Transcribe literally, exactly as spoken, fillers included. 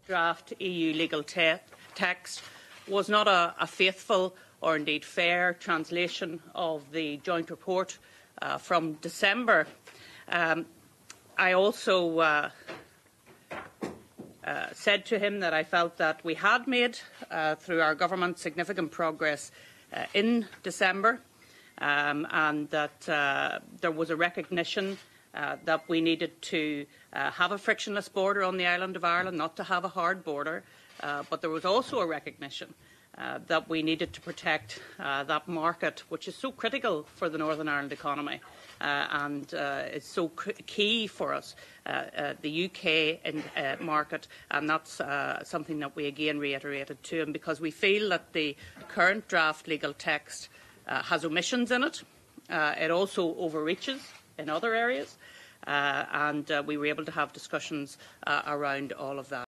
draft E U legal te text was not a, a faithful or indeed fair translation of the joint report uh, from December. Um, I also uh, uh, said to him that I felt that we had made, uh, through our government, significant progress uh, in December, um, and that uh, there was a recognition uh, that we needed to uh, have a frictionless border on the island of Ireland, not to have a hard border, uh, but there was also a recognition Uh, that we needed to protect uh, that market, which is so critical for the Northern Ireland economy uh, and uh, is so key for us, uh, uh, the U K in, uh, market, and that's uh, something that we again reiterated to him, because we feel that the current draft legal text uh, has omissions in it. Uh, it also overreaches in other areas, uh, and uh, we were able to have discussions uh, around all of that.